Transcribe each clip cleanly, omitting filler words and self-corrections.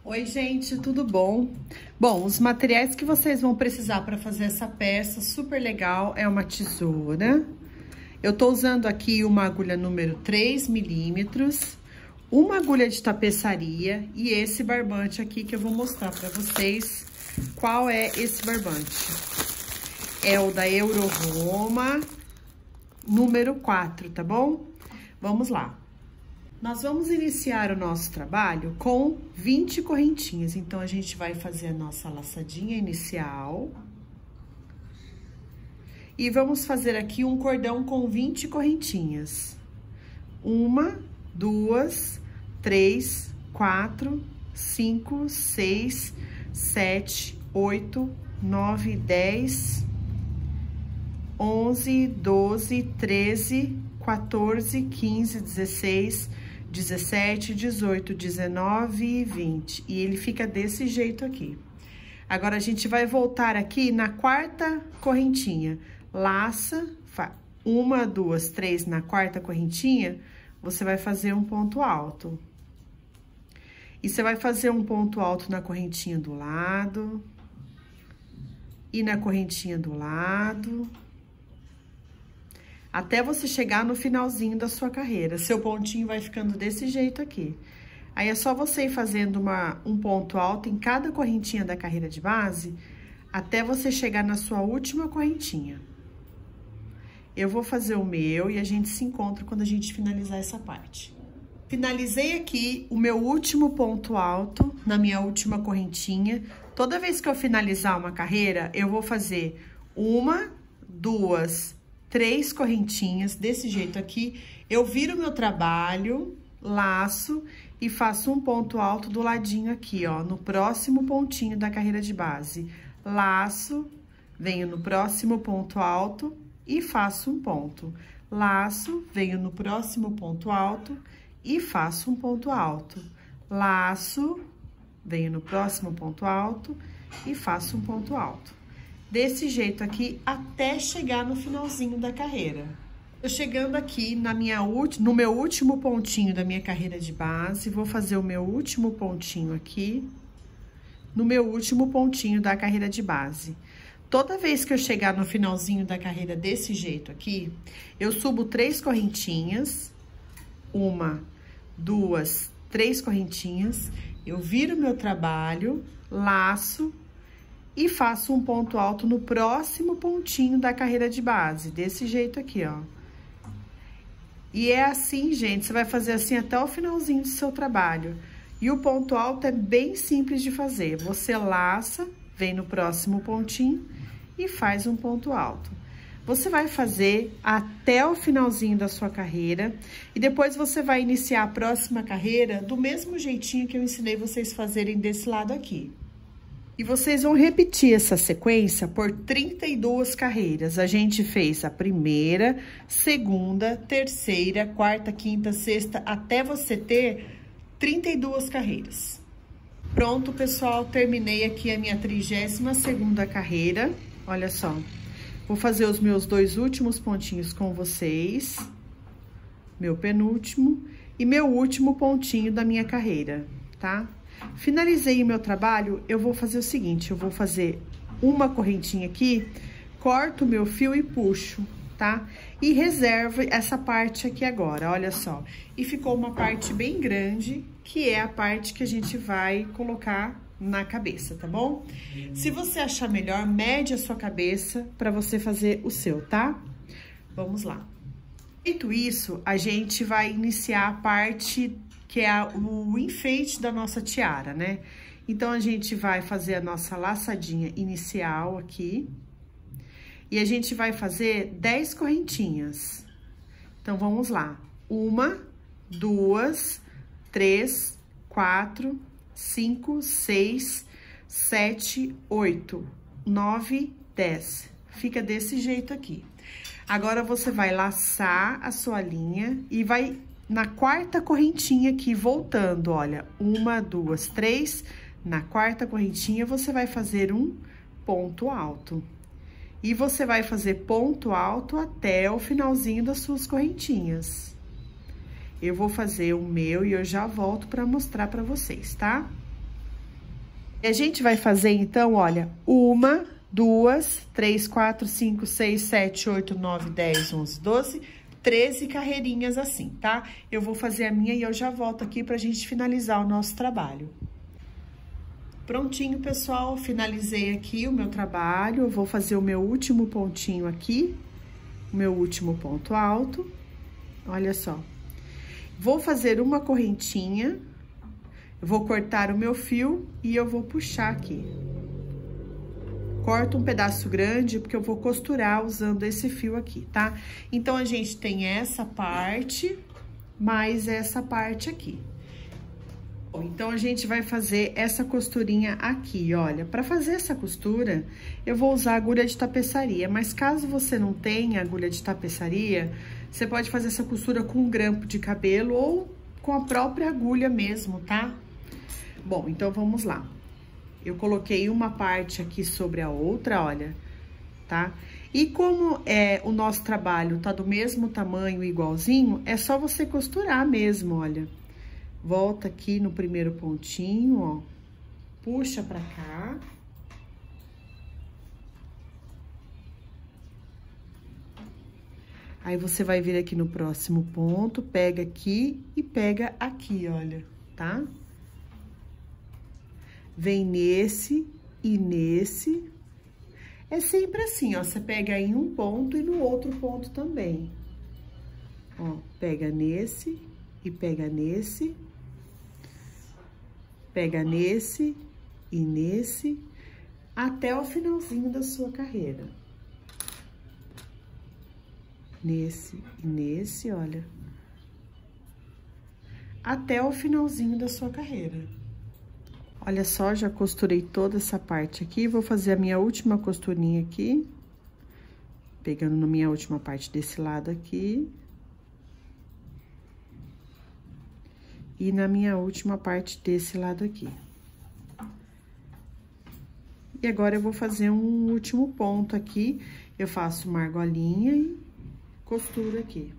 Oi, gente, tudo bom? Bom, os materiais que vocês vão precisar para fazer essa peça super legal é uma tesoura. Eu tô usando aqui uma agulha número 3 milímetros, uma agulha de tapeçaria e esse barbante aqui que eu vou mostrar para vocês qual é esse barbante. É o da Euro-Roma, número 4, tá bom? Vamos lá. Nós vamos iniciar o nosso trabalho com 20 correntinhas. Então, a gente vai fazer a nossa laçadinha inicial. E vamos fazer aqui um cordão com 20 correntinhas. 1, 2, 3, 4, 5, 6, 7, 8, 9, 10, 11, 12, 13, 14, 15, 16, 17, 18, 19 e 20. E ele fica desse jeito aqui. Agora, a gente vai voltar aqui na quarta correntinha. Laça, 1, 2, 3 na quarta correntinha, você vai fazer um ponto alto. E você vai fazer um ponto alto na correntinha do lado. E na correntinha do lado. Até você chegar no finalzinho da sua carreira. Seu pontinho vai ficando desse jeito aqui. Aí, é só você ir fazendo um ponto alto em cada correntinha da carreira de base, até você chegar na sua última correntinha. Eu vou fazer o meu e a gente se encontra quando a gente finalizar essa parte. Finalizei aqui o meu último ponto alto na minha última correntinha. Toda vez que eu finalizar uma carreira, eu vou fazer 1, 2, 3 correntinhas, desse jeito aqui. Eu viro meu trabalho, laço e faço um ponto alto do ladinho aqui, ó, no próximo pontinho da carreira de base. Laço, venho no próximo ponto alto e faço um ponto. Laço, venho no próximo ponto alto e faço um ponto alto. Laço, venho no próximo ponto alto e faço um ponto alto. Desse jeito aqui, até chegar no finalzinho da carreira. Eu chegando aqui no meu último pontinho da minha carreira de base, vou fazer o meu último pontinho aqui, no meu último pontinho da carreira de base. Toda vez que eu chegar no finalzinho da carreira desse jeito aqui, eu subo 3 correntinhas, 1, 2, 3 correntinhas, eu viro meu trabalho, laço, e faço um ponto alto no próximo pontinho da carreira de base, desse jeito aqui, ó. E é assim, gente, você vai fazer assim até o finalzinho do seu trabalho. E o ponto alto é bem simples de fazer. Você laça, vem no próximo pontinho e faz um ponto alto. Você vai fazer até o finalzinho da sua carreira e depois você vai iniciar a próxima carreira do mesmo jeitinho que eu ensinei vocês fazerem desse lado aqui. E vocês vão repetir essa sequência por 32 carreiras. A gente fez a primeira, segunda, terceira, quarta, quinta, sexta, até você ter 32 carreiras. Pronto, pessoal, terminei aqui a minha 32ª carreira. Olha só, vou fazer os meus 2 últimos pontinhos com vocês. Meu penúltimo e meu último pontinho da minha carreira, tá? Finalizei o meu trabalho, eu vou fazer o seguinte, eu vou fazer uma correntinha aqui, corto o meu fio e puxo, tá? E reservo essa parte aqui agora, olha só. E ficou uma parte bem grande, que é a parte que a gente vai colocar na cabeça, tá bom? Se você achar melhor, mede a sua cabeça pra você fazer o seu, tá? Vamos lá. Feito isso, a gente vai iniciar a parte que é o enfeite da nossa tiara, né? Então, a gente vai fazer a nossa laçadinha inicial aqui. E a gente vai fazer 10 correntinhas. Então, vamos lá. 1, 2, 3, 4, 5, 6, 7, 8, 9, 10. Fica desse jeito aqui. Agora, você vai laçar a sua linha e vai na quarta correntinha aqui, voltando, olha, 1, 2, 3, na quarta correntinha, você vai fazer um ponto alto. E você vai fazer ponto alto até o finalzinho das suas correntinhas. Eu vou fazer o meu e eu já volto para mostrar para vocês, tá? E a gente vai fazer, então, olha, 1, 2, 3, 4, 5, 6, 7, 8, 9, 10, 11, 12, 13 carreirinhas assim, tá? Eu vou fazer a minha e eu já volto aqui pra gente finalizar o nosso trabalho. Prontinho, pessoal, finalizei aqui o meu trabalho. Eu vou fazer o meu último pontinho aqui, o meu último ponto alto. Olha só. Vou fazer uma correntinha, eu vou cortar o meu fio e eu vou puxar aqui. Corto um pedaço grande, porque eu vou costurar usando esse fio aqui, tá? Então, a gente tem essa parte, mais essa parte aqui. Então, a gente vai fazer essa costurinha aqui, olha. Pra fazer essa costura, eu vou usar agulha de tapeçaria, mas caso você não tenha agulha de tapeçaria, você pode fazer essa costura com um grampo de cabelo ou com a própria agulha mesmo, tá? Bom, então, vamos lá. Eu coloquei uma parte aqui sobre a outra, olha, tá? E como o nosso trabalho tá do mesmo tamanho, igualzinho, é só você costurar mesmo, olha. Volta aqui no primeiro pontinho, ó. Puxa pra cá. Aí, você vai vir aqui no próximo ponto, pega aqui e pega aqui, olha, tá? Vem nesse e nesse. É sempre assim, ó, você pega em um ponto e no outro ponto também. Ó, pega nesse e pega nesse. Pega nesse e nesse, até o finalzinho da sua carreira. Nesse e nesse, olha. Até o finalzinho da sua carreira. Olha só, já costurei toda essa parte aqui. Vou fazer a minha última costurinha aqui. Pegando na minha última parte desse lado aqui. E na minha última parte desse lado aqui. E agora, eu vou fazer um último ponto aqui. Eu faço uma argolinha e costuro aqui.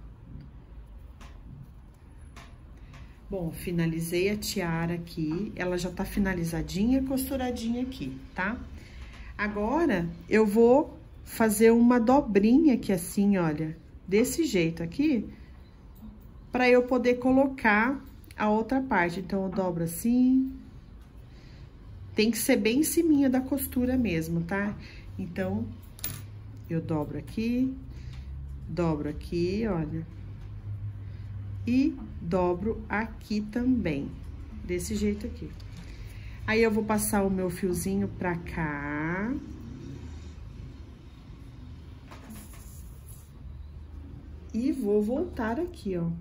Bom, finalizei a tiara aqui. Ela já tá finalizadinha, costuradinha aqui, tá? Agora, eu vou fazer uma dobrinha aqui assim, olha. Desse jeito aqui. Pra eu poder colocar a outra parte. Então, eu dobro assim. Tem que ser bem em ciminha da costura mesmo, tá? Então, eu dobro aqui, olha. E dobro aqui também, desse jeito aqui. Aí, eu vou passar o meu fiozinho pra cá. E vou voltar aqui, ó.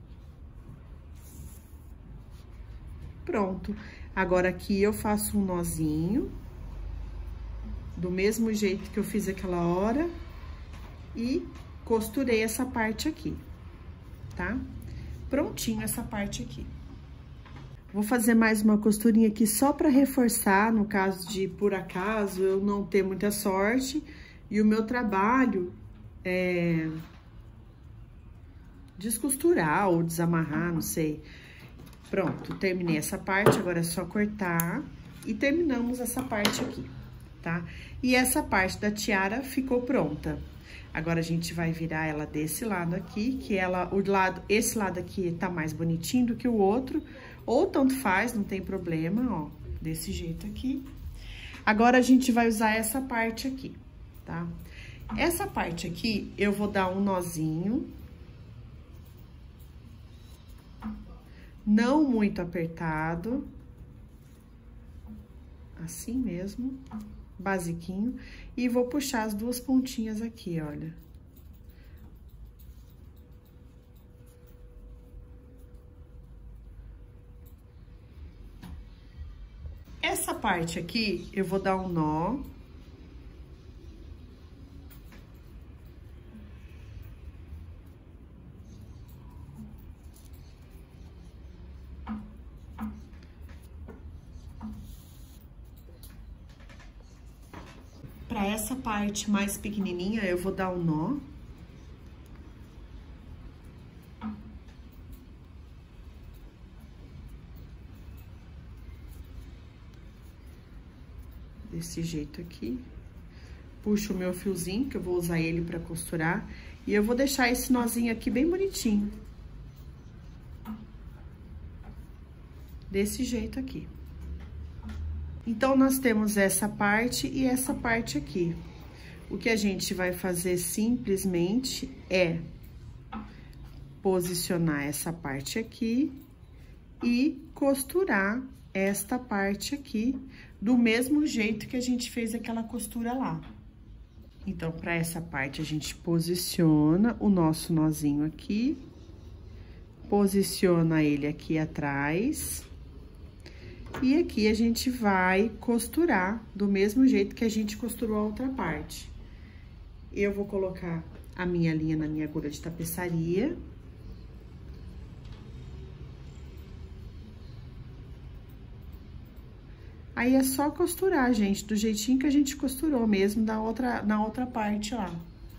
Pronto. Agora, aqui eu faço um nozinho, do mesmo jeito que eu fiz aquela hora, e costurei essa parte aqui, tá? Prontinho essa parte aqui. Vou fazer mais uma costurinha aqui só pra reforçar, no caso de, por acaso, eu não ter muita sorte, e o meu trabalho descosturar ou desamarrar, não sei. Pronto, terminei essa parte, agora é só cortar e terminamos essa parte aqui, tá? E essa parte da tiara ficou pronta. Agora, a gente vai virar ela desse lado aqui, que esse lado aqui tá mais bonitinho do que o outro, ou tanto faz, não tem problema, ó, desse jeito aqui. Agora, a gente vai usar essa parte aqui, tá? Essa parte aqui, eu vou dar um nozinho. Não muito apertado. Assim mesmo, basiquinho. E vou puxar as duas pontinhas aqui, olha. Essa parte aqui, eu vou dar um nó. Pra essa parte mais pequenininha, eu vou dar um nó. Desse jeito aqui. Puxo o meu fiozinho, que eu vou usar ele pra costurar. E eu vou deixar esse nozinho aqui bem bonitinho. Desse jeito aqui. Então, nós temos essa parte e essa parte aqui. O que a gente vai fazer simplesmente é posicionar essa parte aqui e costurar esta parte aqui do mesmo jeito que a gente fez aquela costura lá. Então, para essa parte, a gente posiciona o nosso nozinho aqui, posiciona ele aqui atrás, e aqui a gente vai costurar do mesmo jeito que a gente costurou a outra parte. Eu vou colocar a minha linha na minha agulha de tapeçaria. Aí, é só costurar, gente, do jeitinho que a gente costurou mesmo na outra parte lá.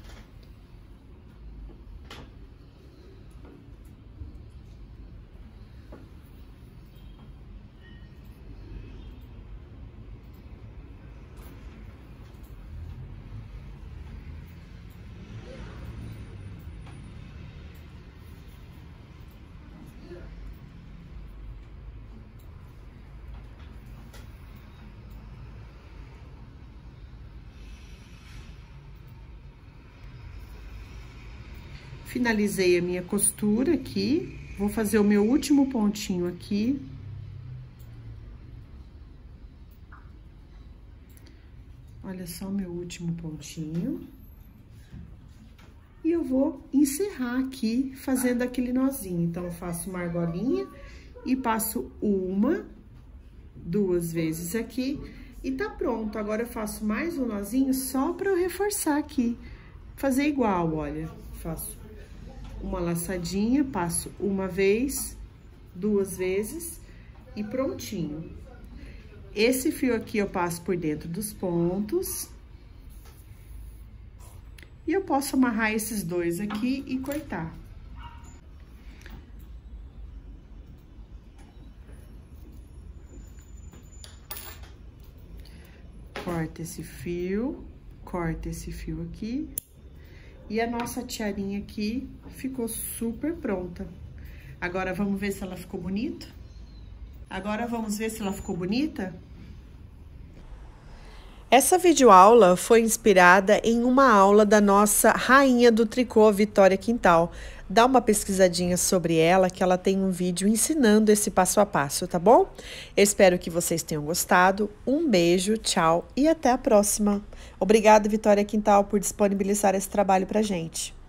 Finalizei a minha costura aqui, vou fazer o meu último pontinho aqui. Olha só o meu último pontinho. E eu vou encerrar aqui fazendo aquele nozinho. Então, eu faço uma argolinha e passo uma, duas vezes aqui e tá pronto. Agora, eu faço mais um nozinho só pra eu reforçar aqui. Fazer igual, olha, faço uma laçadinha, passo uma vez, duas vezes e prontinho. Esse fio aqui eu passo por dentro dos pontos. E eu posso amarrar esses dois aqui e cortar. Corta esse fio aqui. E a nossa tiarinha aqui ficou super pronta. Agora, vamos ver se ela ficou bonita? Agora, vamos ver se ela ficou bonita? Essa videoaula foi inspirada em uma aula da nossa rainha do tricô, Vitória Quintal. Dá uma pesquisadinha sobre ela, que ela tem um vídeo ensinando esse passo a passo, tá bom? Eu espero que vocês tenham gostado. Um beijo, tchau e até a próxima. Obrigada, Vitória Quintal, por disponibilizar esse trabalho pra gente.